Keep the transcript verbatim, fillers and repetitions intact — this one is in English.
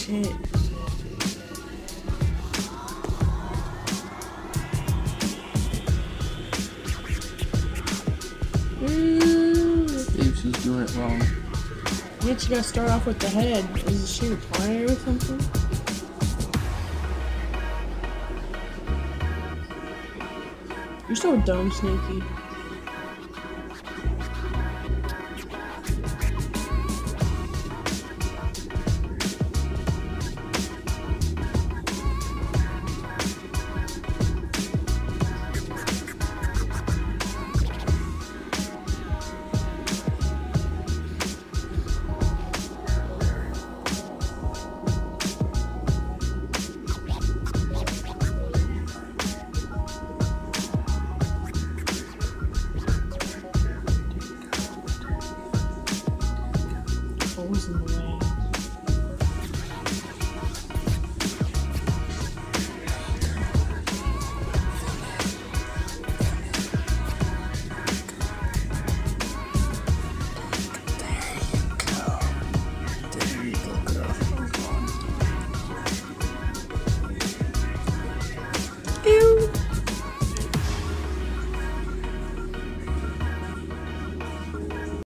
shit. Mm. Maybe she's doing it wrong. Yeah, you gotta start off with the head. Is she a fire or something? You're so dumb, Snakey. Holes in the wall.